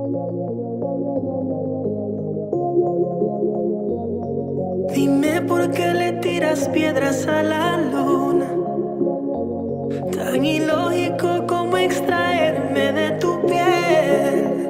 Dime por qué le tiras piedras a la luna. Tan ilógico como extraerme de tu piel.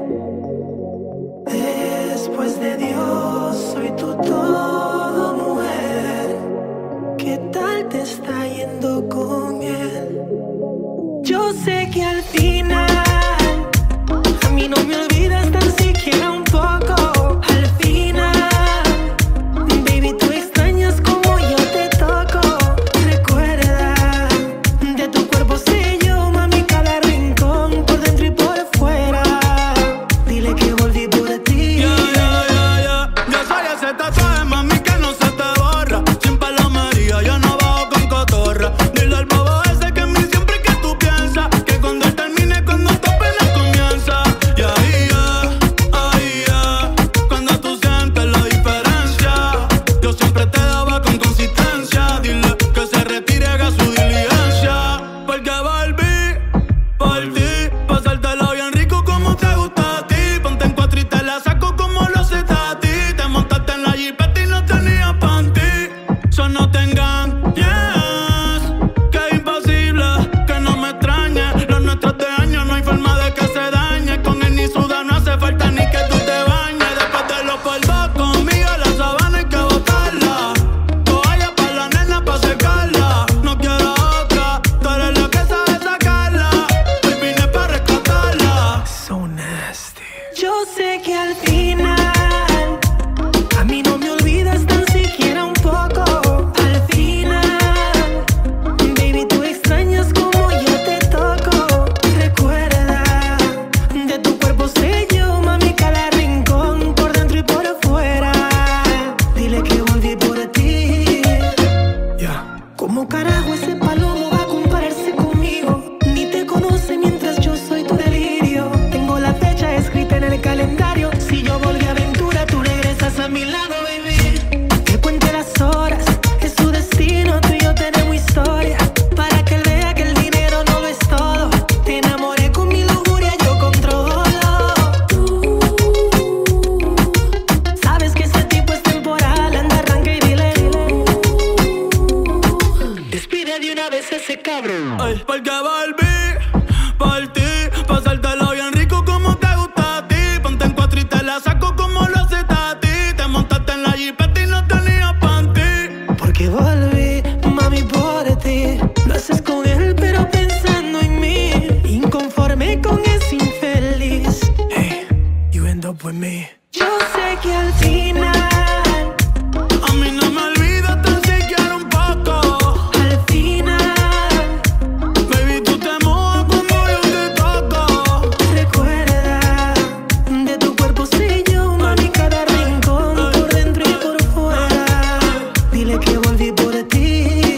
Después de Dios, soy tu todo, mujer. ¿Qué tal te está yendo con él? Yo sé que al final a mí no me olvidas tan siquiera un poco. Al final, baby, tú extrañas como yo te toco. Recuerda, de tu cuerpo sé yo, mami, cada rincón, por dentro y por fuera. Dile que volví por ti. Yo soy ese tatuaje, mami, que no se te borra. Sin palomería, yo no bajo con cotorra. Dile al bobo ese que en mí siempre que tú piensas, que cuando él termine, cuando tu pena comienza. Y ahí cuando tú sientes la diferencia, yo siempre te daba con consistencia. Dile que se retire, haga su diligencia. Porque volví por ti, pasártelo bien rico como te gusta a ti. Ponte en cuatro y te la saco como lo haces a ti. Te montaste en la jipeta y no tenía panty. So no te engañes, que es imposible que no me extrañe. Los nuestros de años no hay forma de que se dañe. Con él ni suda, no hace falta ni que tú te bañes. Después de los polvos conmigo, la sabana hay que botarla. Toalla pa' la nena pa' secarla. No quiero otra, tú eres la que sabe sacarla. Hoy vine pa' rescatarla. So nasty. Yo sé que al final a mí no me olvidas tan siquiera un poco. Al final, baby, tú extrañas como yo te toco. Recuerda, de tu cuerpo sé yo, mami, cada rincón, por dentro y por fuera. Dile que volví por ti. ¿Cómo carajo ese palomo va a compararse conmigo? Ni te conoce mientras yo soy tu delirio. Tengo la fecha escrita en el calendario. Si yo volví a aventura, tú regresas a mi lado, baby. Que cuente las horas, es su destino. Tú y yo tenemos historia, para que él vea que el dinero no lo es todo. Te enamoré con mi lujuria, yo controlo. Tú sabes que ese tipo es temporal. Anda, arranca y dile. Despide de una vez ese cabrón. Ay, porque volví por ti, pasártelo bien rico como te gusta a ti. Ponte en cuatro y te la saco como lo haces a ti. Te montaste en la jipeta y no tenía panty. Porque volví, mami, por ti. Lo haces con él, pero pensando en mí. Inconforme con ese infeliz. Hey, you end up with me. Yo sé que al final A mí no me olvidas tan siquiera un poco. al final, Baby, tú te mojas como yo te toco. recuerda, de tu cuerpo sé yo, mami, cada rincón, por dentro y por fuera. Dile que volví por ti.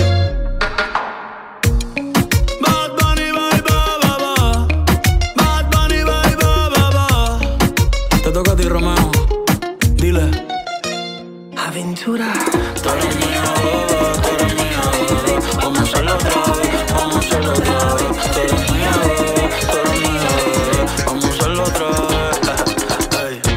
Bad Bunny, bye, ba, ba, ba. Bad Bunny, bye, ba, ba, ba. Te toca a ti, Romeo. Dile. Aventura. Tú eres mía, beba, tú eres mía, beba. Vamos a hacerlo otra vez, vamos a hacerlo otra vez. Tú eres mía, beba, tú eres mía, beba. Vamos a hacerlo otra vez. Ey.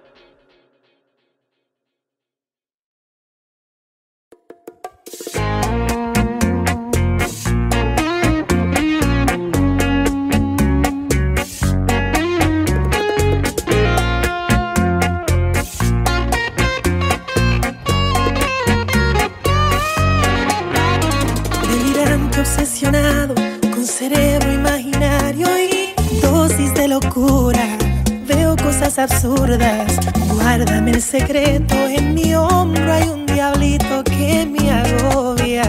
Delirante, obsesionado, con cerebro imaginario y dosis de locura. Veo cosas absurdas. Guárdame el secreto, en mi hombro hay un diablito que me agobia.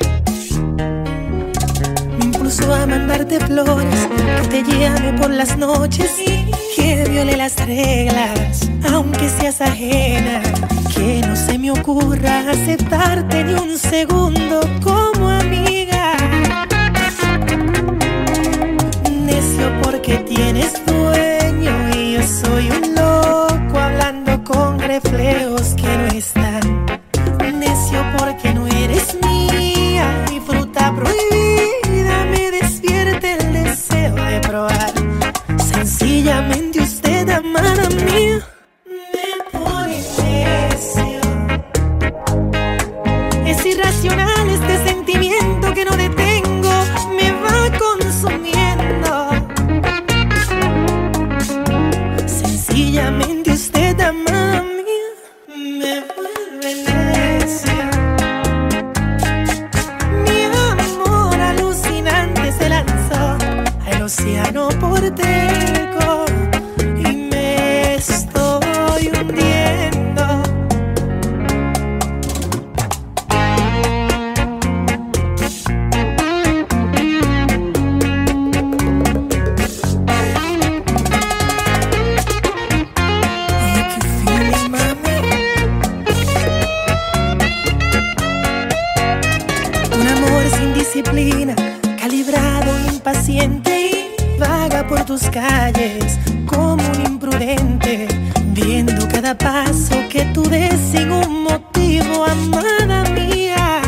Me impulso a mandarte flores, que te llame por las noches y que viole las reglas, aunque seas ajena. Que no se me ocurra aceptarte ni un segundo como amiga. Necio porque tienes dueño y yo soy un loco hablando con reflejos que no están. Necio porque no eres mía, mi fruta prohibida me despierta el deseo de probar. Sencillamente usted tus calles como un imprudente, viendo cada paso que tú des sin un motivo, amada mía.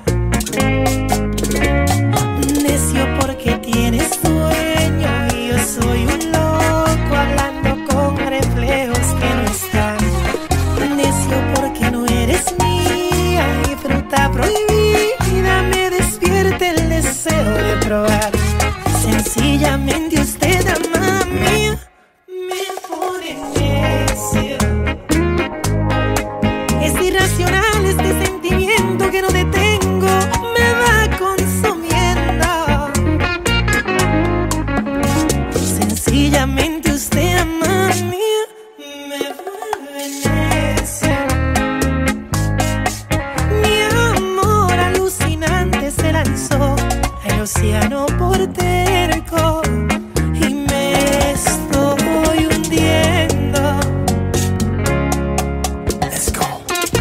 Necio porque tienes sueño y yo soy un loco hablando con reflejos que no están. Necio porque no eres mía y fruta prohibida me despierta el deseo de probar. Sencillamente usted, amada mía, me pone necio. Es irracional este sentimiento que no detengo, me va consumiendo. Sencillamente usted, amada mía, me vuelve necio. Mi amor alucinante se lanzó al océano por terco y me estoy hundiendo. Let's go.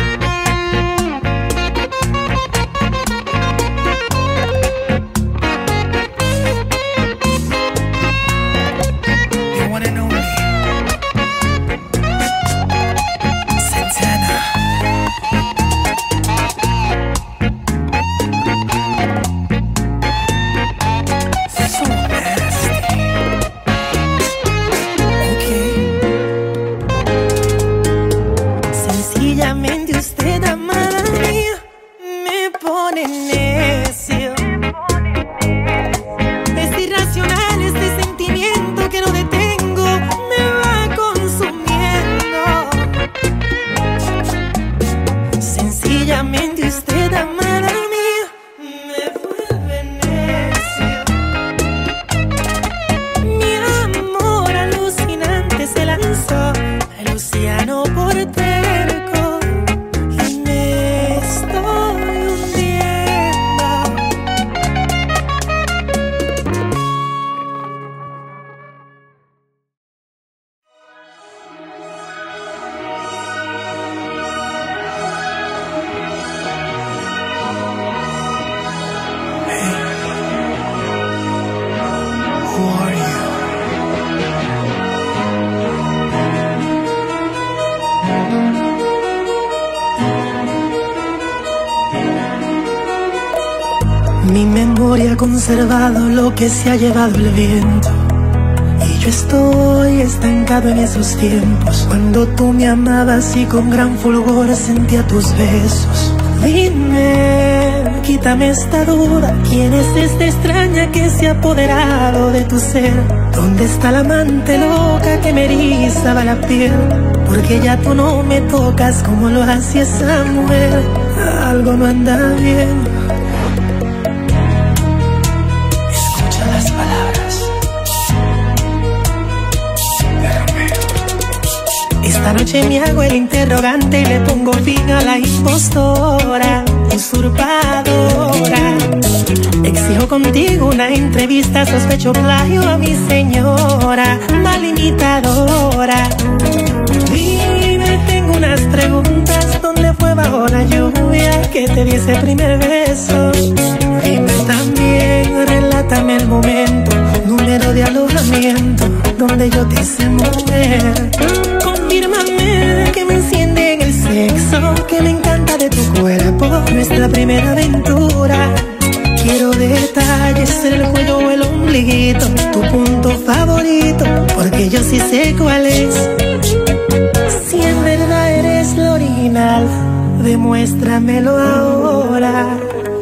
You wanna know me? Santana. So nasty. Okay. Sencillamente usted, amada mía, me pone necio. Es irracional este sentimiento que no detengo, me va consumiendo. Sencillamente usted, amada mía, me vuelve necio. Mi amor alucinante se lanzó al océano por terco y me estoy hundiendo. Hey, who are you? Mi memoria ha conservado lo que se ha llevado el viento, y yo estoy estancado en esos tiempos cuando tú me amabas y con gran fulgor sentía tus besos. Dime, quítame esta duda, ¿quién es esta extraña que se ha apoderado de tu ser? ¿Dónde está la amante loca que me erizaba la piel? Porque ya tú no me tocas como lo hacía esa mujer. Algo no anda bien. Escucha las palabras de Romeo. Esta noche me hago el interrogante y le pongo fin a la impostora, usurpadora. Exijo contigo una entrevista, sospecho plagio a mi señora, mal imitadora. Dime, tengo unas preguntas, ¿dónde fue bajo la lluvia que te di ese primer beso? Dime también, relátame el momento, número de alojamiento, donde yo te hice mujer. Confírmame que me enciende en el sexo, que me encanta de tu cuerpo, nuestra primera aventura. Quiero detalles en el cuello o el ombliguito, tu punto favorito, porque yo sí sé cuál es. Si en verdad eres lo original, demuéstramelo ahora.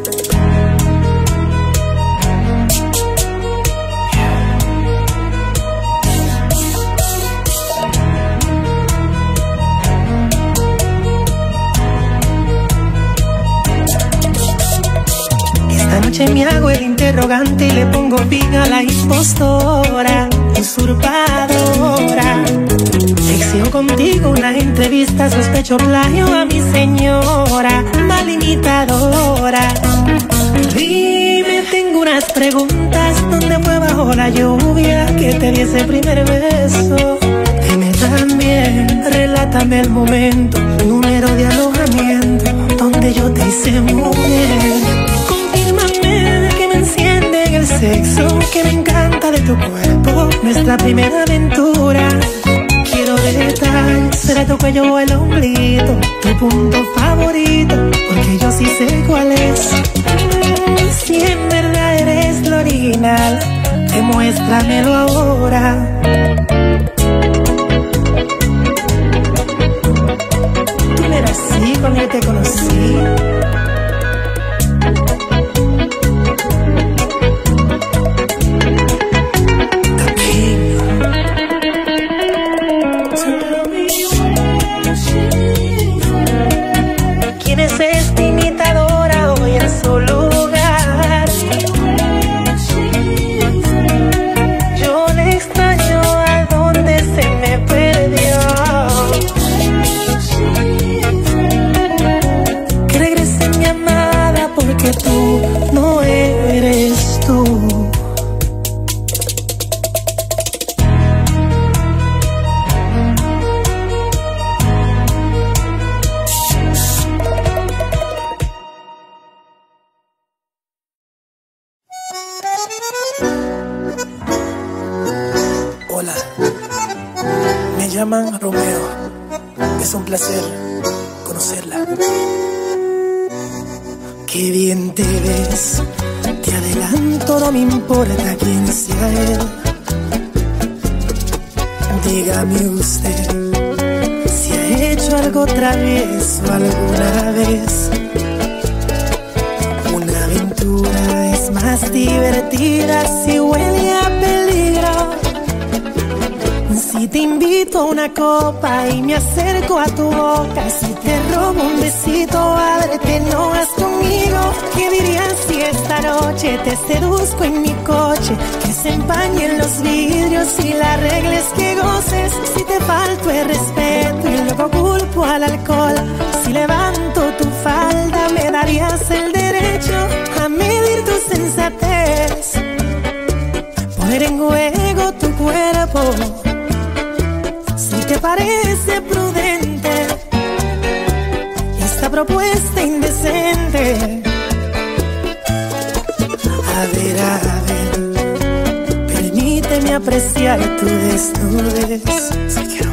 Esta noche me hago el interrogante y le pongo fin a la impostora, usurpadora. Exijo contigo una entrevista, sospecho plagio a mi señora, mal imitadora. Dime, tengo unas preguntas, ¿dónde fue bajo la lluvia que te di ese primer beso? Dime también, relátame el momento, número de alojamiento, donde yo te hice mujer. Confírmame que me enciende en el sexo que me encanta de tu cuerpo, nuestra primera aventura. Quiero detalles de tu cuello o el ombligo, tu punto favorito, porque yo sí sé cuál es. Si en verdad eres lo original, demuéstramelo ahora. Tú no eras así cuando yo te conocí. Hola, me llaman Romeo. Es un placer conocerla. Qué bien te ves, te adelanto, no me importa quién sea él. Dígame usted si ha hecho algo travieso alguna vez. Una aventura es más divertida si huele a peligro. Si te invito a una copa y me acerco a tu boca, si te robo un besito, ábrete, no vas conmigo. ¿Qué dirías si esta noche te seduzco en mi coche? Que se empañen los vidrios y las reglas que goces. Si te falto el respeto y luego culpo al alcohol, si levanto tu falda me darías el derecho a medir tu sensatez, poner en juego tu cuerpo. ¿Te parece prudente esta propuesta indecente? A ver, permíteme apreciar tu desnudez. Si quiero,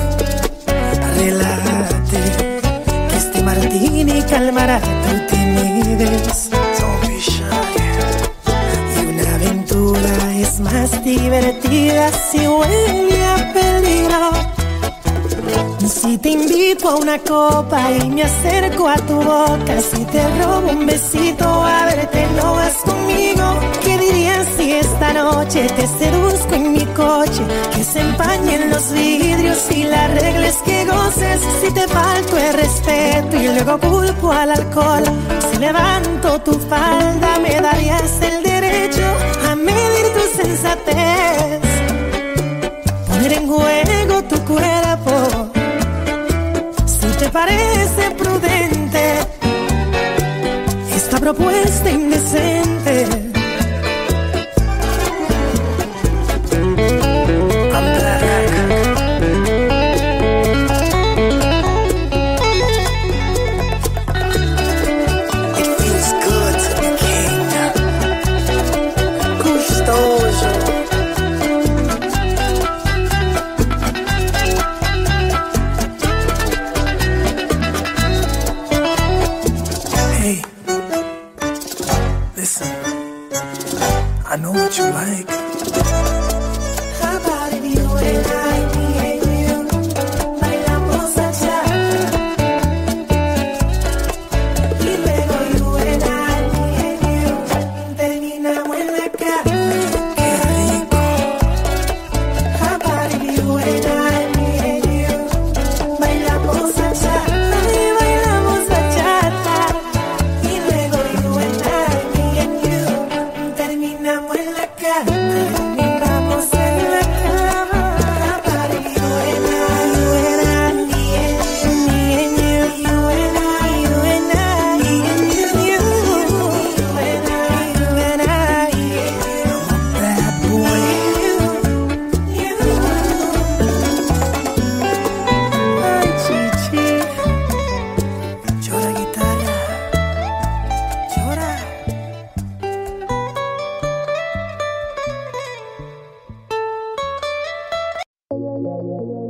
relájate, que este martini calmará tu timidez. Don't be shy. Y una aventura es más divertida si huele a peligro. Si te invito a una copa y me acerco a tu boca, si te robo un besito, ábrete, no vas conmigo. ¿Qué dirías si esta noche te seduzco en mi coche? Que se empañen los vidrios y las reglas que goces. Si te falto el respeto y luego culpo al alcohol, si levanto tu falda me darías el derecho a medir tu sensatez, poner en juego tu cuerpo. ¿Te parece prudente esta propuesta indecente? It feels good to be king. Gustoso. Listen,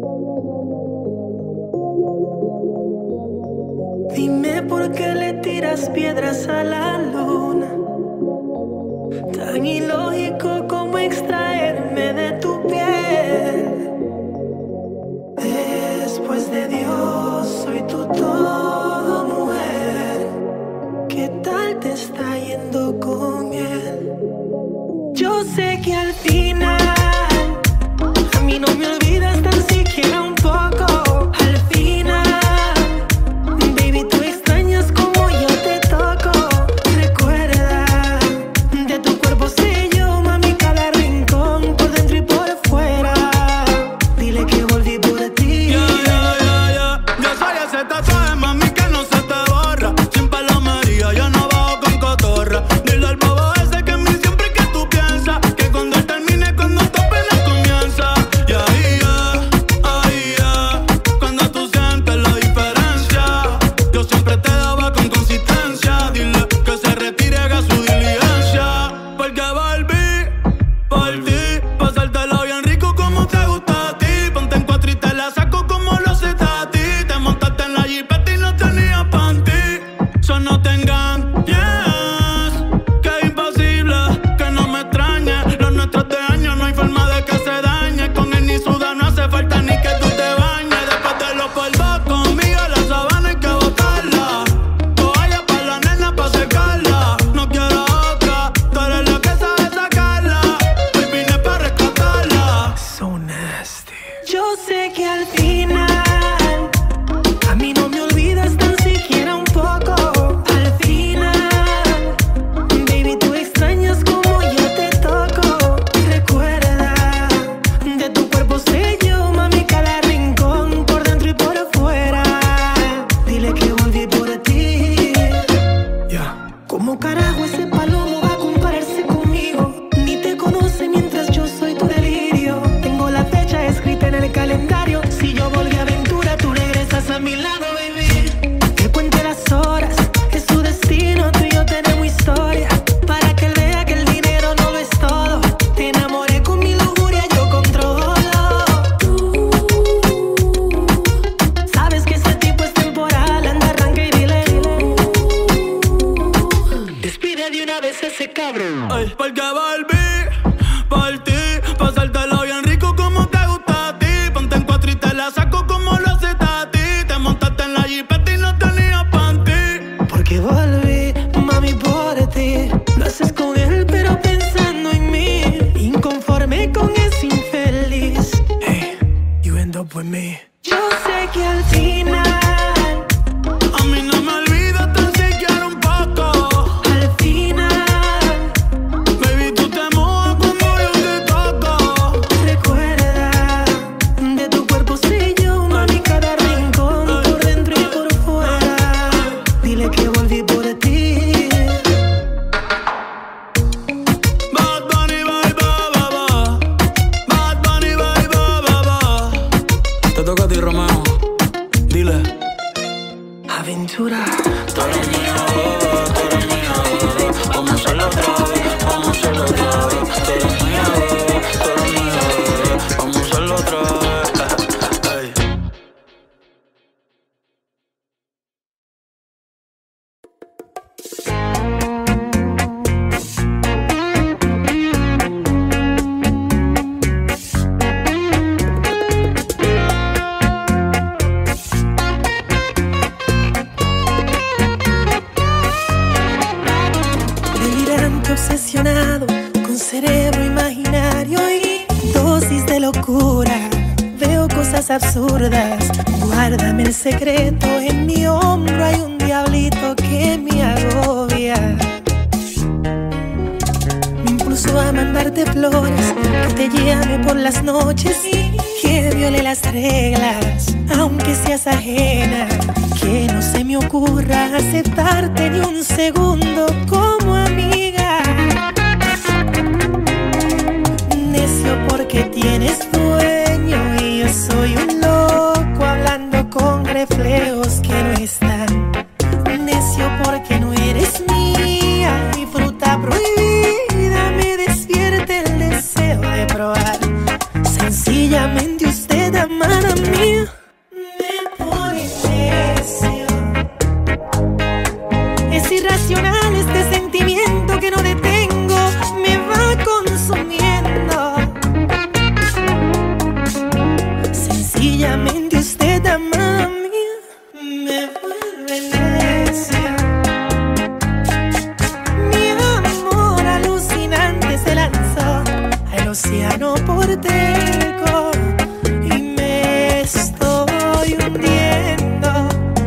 Dime por qué le tiras piedras a la luna. Tan ilógico como extraerme de tu piel. Después de Dios, soy tu todo, mujer. ¿Qué tal te está yendo con él? Yo sé que al final a mí no me olvidas tan siquiera un poco. Al final, baby, tú extrañas como yo te toco. Recuerda, de tu cuerpo sé yo, mami, cada rincón, por dentro y por fuera. Dile que volví por ti. Yo soy ese tatuaje, mami, que no se te borra. Sin palomería, yo no bajo con cotorra. Dile al bobo ese que en mí siempre que tú piensas, que cuando él termine, cuando tu pena comienza. Y ahí cuando tú sientes la diferencia, yo siempre te daba con consistencia. Dile que se retire, haga su diligencia. Porque volví por ti, pasártelo bien rico como te gusta a ti. Ponte en cuatro y te la saco como lo haces a ti. Te montaste en la jipeta y no tenías panty. So no te engañes, que es imposible que no me extrañe. Los nuestros de años no hay forma de que se dañe. Con él ni suda, no hace falta ni que tú te bañes. Después de los polvos conmigo, la sabana hay que botarla. Toalla pa' la nena pa' secarla. No quiero otra, tú eres la que sabe sacarla. Hoy vine pa' rescatarla. So nasty. Yo sé que al final a mí no me olvidas tan siquiera un poco. Al final, baby, tú extrañas como yo te toco. Recuerda, de tu cuerpo sé yo, mami, cada rincón, por dentro y por fuera. Dile que volví por ti. ¿Cómo carajo ese palomo va a compararse conmigo? Ni te conoce mientras yo soy tu delirio. Tengo la fecha escrita en el calendario. Si yo volví a aventura, tú regresas a mi lado, baby. Que cuente las horas, es su destino. Tú y yo tenemos historia, para que él vea que el dinero no lo es todo. Te enamoré con mi lujuria, yo controlo. Tú sabes que ese tipo es temporal. Anda, arranca y dile. Despide de una vez ese cabrón. Ay, porque volví por ti, pasártelo bien rico como te gusta a ti. Ponte en cuatro y te la saco como lo haces a ti. Te montaste en la jipeta y no tenías panty. Porque volví, mami, por ti. Lo haces con él, pero pensando en mí. Inconforme con ese infeliz. Hey, you end up with me. Yo sé que al final A mí no me olvidas tan siquiera un poco. al final, Baby, tú te mojas como yo te toco. recuerda, de tu cuerpo sé yo, mami, cada rincón, por dentro y por fuera. Dile que volví por ti. Bad Bunny, bye, bye, bye, bye. Bad Bunny, bye, bye, bye, bye. Te toca a ti, Romeo. Dile. Aventura. Tú eres mía, tú eres mía. Vamos a hacerlo otra vez, vamos a hacerlo otra vez. Tú eres mía, tú eres mía. Vamos a hacerlo otra vez. Ey. Delirante, obsesionado, con cerebro imaginario y dosis de locura. Veo cosas absurdas. Guárdame el secreto, en mi hombro hay un diablito que me agobia. Me impulso a mandarte flores, que te llame por las noches y que viole las reglas, aunque seas ajena. Que no se me ocurra aceptarte ni un segundo como amiga. Necio porque tienes dueño y yo soy un loco hablando con reflejos que no están. Necio porque no eres mía, mi fruta prohibida me despierta el deseo de probar. Sencillamente usted amarme Sencillamente usted, amada mía, me vuelve necia. Mi amor alucinante se lanzó al océano por terco y me estoy hundiendo.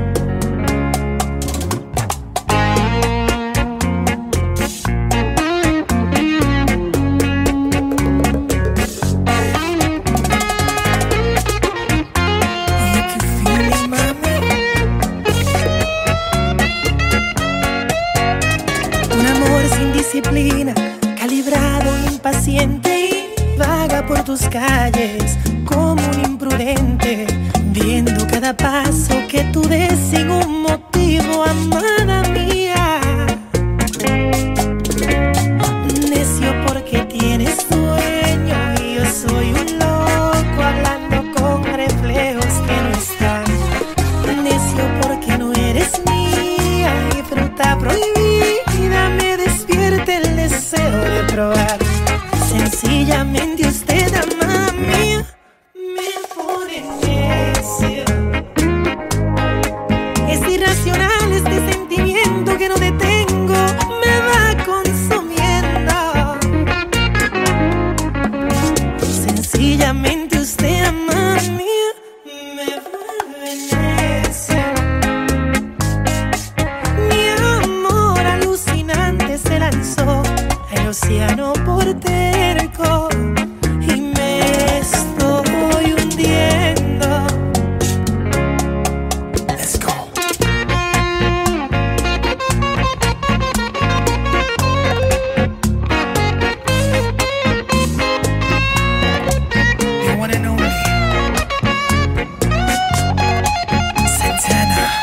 Calibrado, impaciente y vaga por tus calles como un imprudente, viendo cada paso que tú des sin un motivo, amada mía. Necio porque tienes sueño y yo soy un loco hablando con reflejos que no están. Necio porque no eres mía y fruta prohibida me despierta el deseo de probar. Sencillamente usted, amada mía, me pone necio. Es irracional este sentimiento que no detengo, me va consumiendo. Sencillamente usted, amada mía, me vuelve necio. Mi amor alucinante se lanzó al océano por terco y me estoy hundiendo. Let's go. You wanna know me? Santana.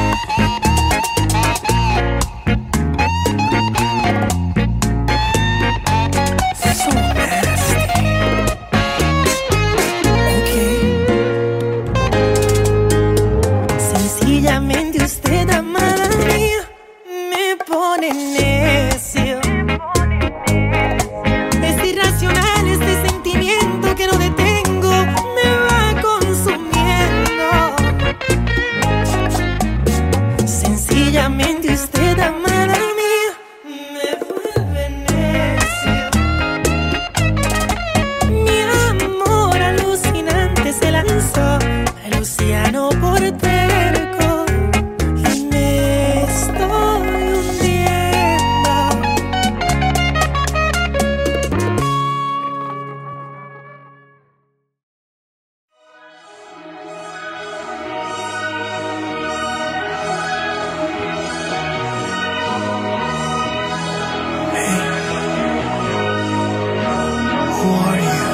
Sencillamente usted, amada mía, me pone necio. Es irracional este sentimiento que no detengo, me va consumiendo. Sencillamente usted, amada mía, me vuelve necio. Mi amor alucinante se lanzó al océano por terco y me estoy hundiendo. Hey, who are you?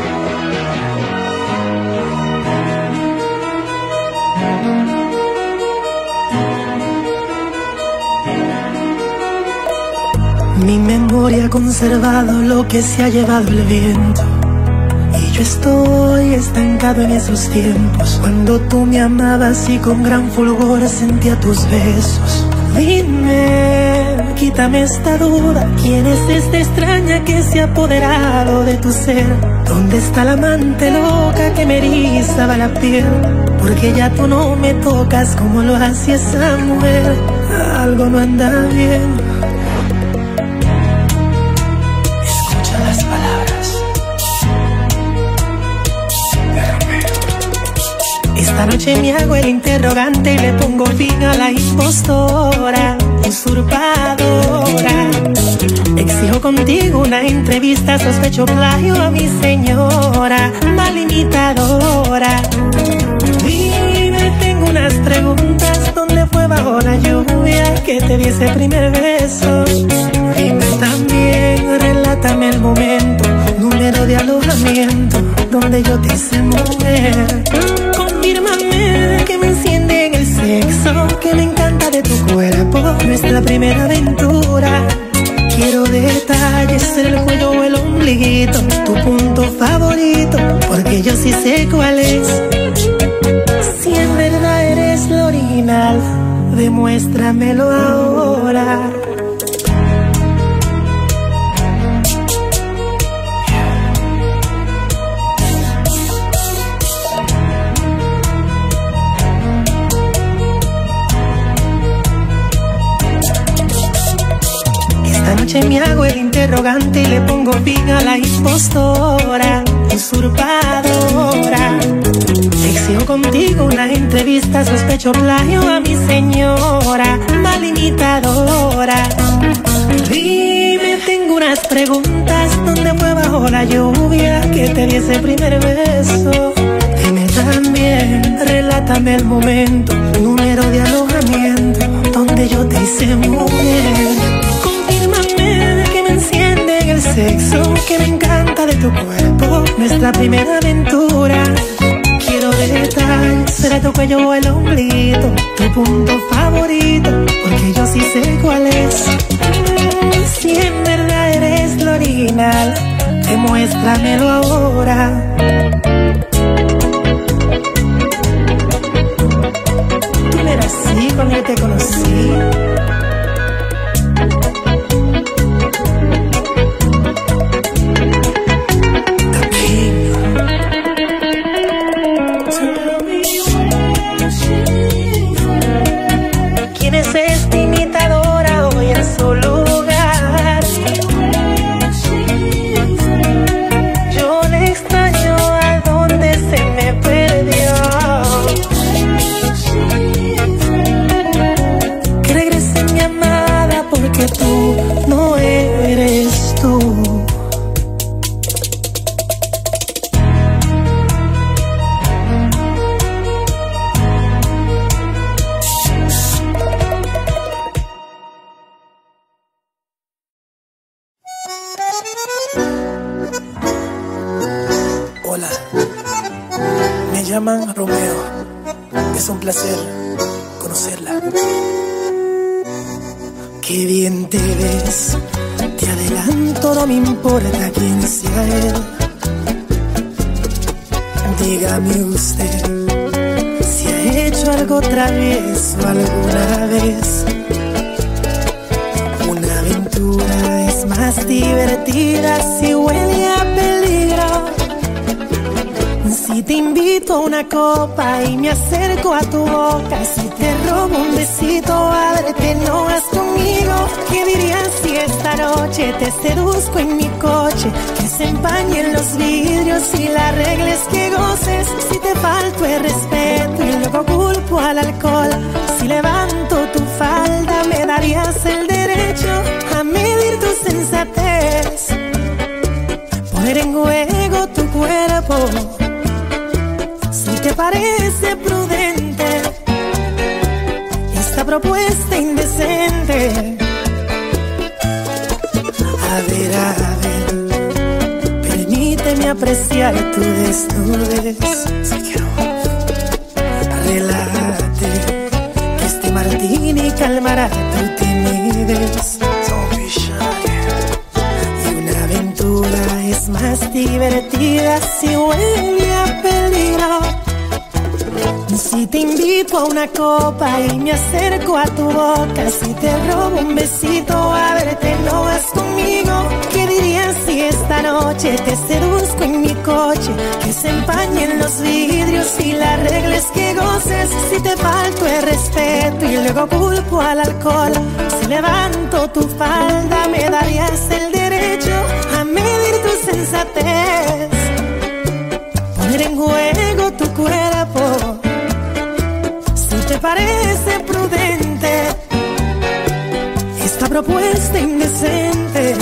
Mi memoria ha conservado lo que se ha llevado el viento y yo estoy estancado en esos tiempos cuando tú me amabas y con gran fulgor sentía tus besos. Dime, quítame esta duda, ¿quién es esta extraña que se ha apoderado de tu ser? ¿Dónde está la amante loca que me erizaba la piel? Porque ya tú no me tocas como lo hacía esa mujer. Algo no anda bien. Escucha las palabras de Romeo. Esta noche me hago el interrogante y le pongo fin a la impostora, usurpadora. Exijo contigo una entrevista, sospecho plagio a mi señora, mal imitadora. Dime, tengo unas preguntas, ¿dónde fue bajo la lluvia que te di ese primer beso? Dime también, relátame el momento, número de alojamiento, donde yo te hice mujer. Confírmame que me enciende en el sexo, que me encanta de tu cuerpo, nuestra primera aventura. Quiero detalles en el cuello o el ombliguito, tu punto favorito, porque yo sí sé cuál es. Si en verdad eres lo original, demuéstramelo ahora. me hago el interrogante y le pongo fin a la impostora, usurpadora. Exijo contigo una entrevista, sospecho plagio a mi señora, mal imitadora. Dime, tengo unas preguntas, ¿dónde fue bajo la lluvia que te di ese primer beso? Dime también, relátame el momento, número de alojamiento, donde yo te hice mujer. Confírmame que me enciende en el sexo, que me encanta de tu cuerpo, nuestra primera aventura. Quiero detalles, será tu cuello o el ombliguito, tu punto favorito, porque yo sí sé cuál es. Si en verdad eres lo original, demuéstramelo ahora. Tú no eras así cuando yo te conocí. ¿Quién es esta imitadora hoy en su lugar? Yo le extraño a donde se me perdió. Que regrese mi amada porque tú no eres tú. Hola, me llaman Romeo. Es un placer conocerla. Qué bien te ves, te adelanto, no me importa quién sea él. Dígame usted si ha hecho algo travieso alguna vez. Una aventura es más divertida si huele a peligro. Si te invito a una copa y me acerco a tu boca, si te robo un besito, ábrete, no vas conmigo. ¿Qué dirías si esta noche te seduzco en mi coche? Que se empañen los vidrios y la regla es que goces. Si te falto el respeto y luego culpo al alcohol, si levanto tu falda me darías el derecho a medir tu sensatez, poner en juego tu cuerpo. Si te parece prudente esta propuesta indecente, a ver, permíteme apreciar tu desnudez. Si quiero, relájate, que este martini calmará tu timidez. Don't be shy. Y una aventura es más divertida si huele a peligro. Si te invito a una copa y me acerco a tu boca, si te robo un besito, ábrete, no vas conmigo. ¿Qué dirías si esta noche te seduzco en mi coche? Que se empañen los vidrios y la regla es que goces. Si te falto el respeto y luego culpo al alcohol, si levanto tu falda me darías el derecho a medir tu sensatez, poner en juego tu cuerpo. Si te parece prudente esta propuesta indecente,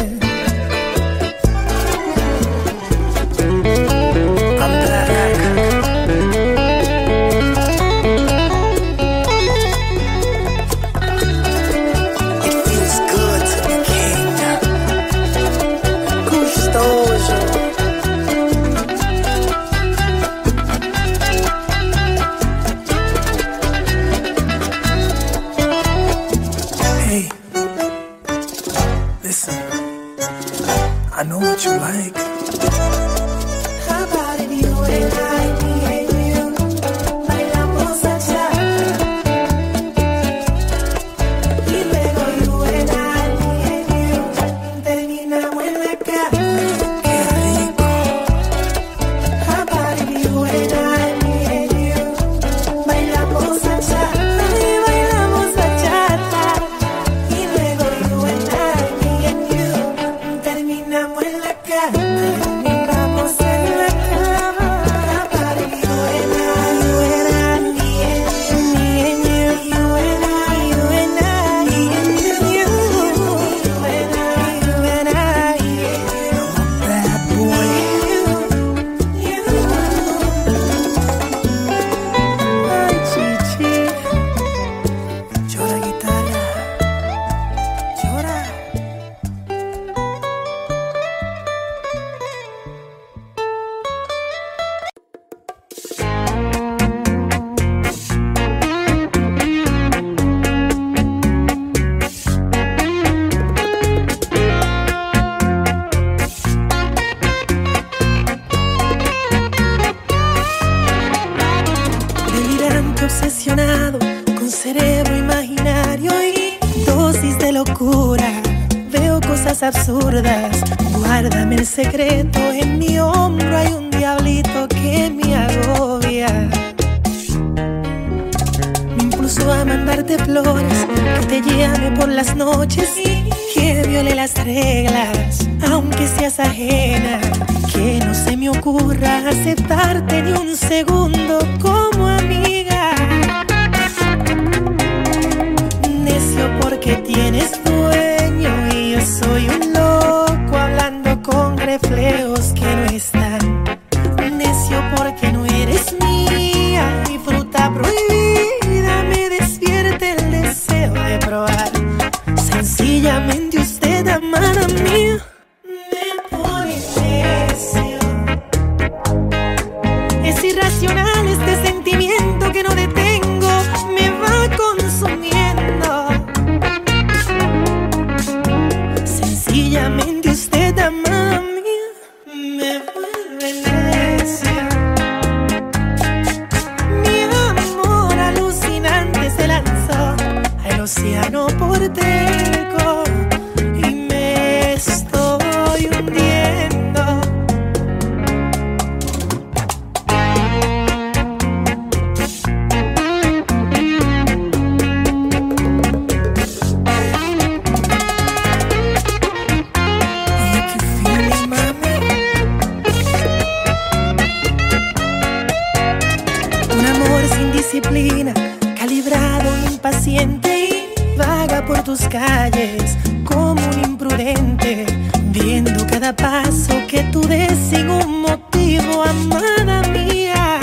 I'm back. It feels good to be king. Gustoso. Hey, listen. obsesionado con cerebro imaginario y dosis de locura. Veo cosas absurdas. Guárdame el secreto, en mi hombro hay un diablito que me agobia. Me impulso a mandarte flores, que te llame por las noches y que viole las reglas, aunque seas ajena. Que no se me ocurra aceptarte ni un segundo como amiga. Necio porque tienes dueño y yo soy un loco hablando con reflejos que no están. Necio porque no eres mía y fruta prohibida me despierta el deseo de probar. Sencillamente usted, amada mía, me pone necio. Es irracional este sentimiento que no detengo, me va consumiendo. Sencillamente usted, amada mía, me vuelve necia. Mi amor alucinante se lanzó al océano por terco y me estoy hundiendo. Oye, qué feeling, mami. Un amor sin disciplina, calibrado, impaciente y vaga por tus calles como un imprudente, viendo cada paso que tú des sin un motivo, amada mía.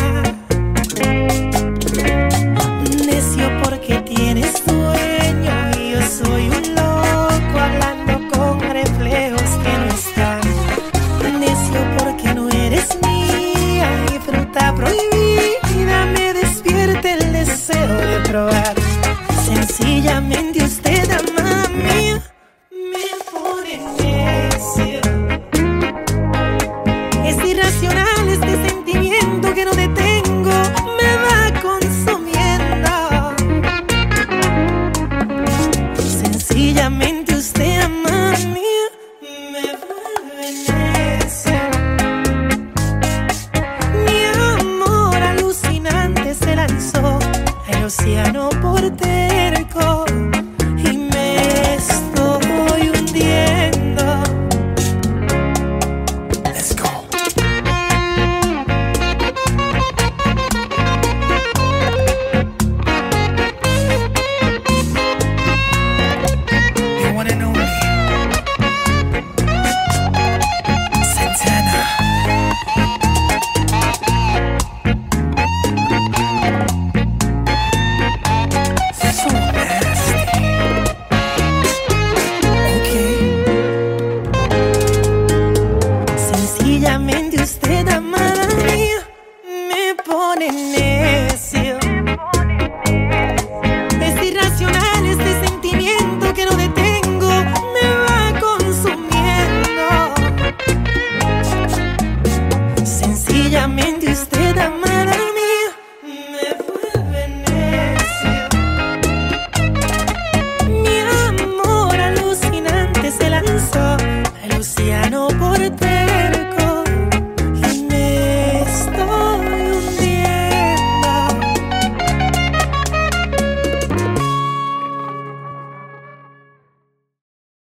Necio porque tienes dueño y yo soy un loco hablando con reflejos que no están. Necio porque no eres mía y fruta prohibida me despierta el deseo de probar. Sencillamente usted, amada mía, me pone necio. Es irracional este sentimiento que no detengo, me va consumiendo. Sencillamente usted, amada mía, me vuelve necio. Mi amor alucinante se lanzó al océano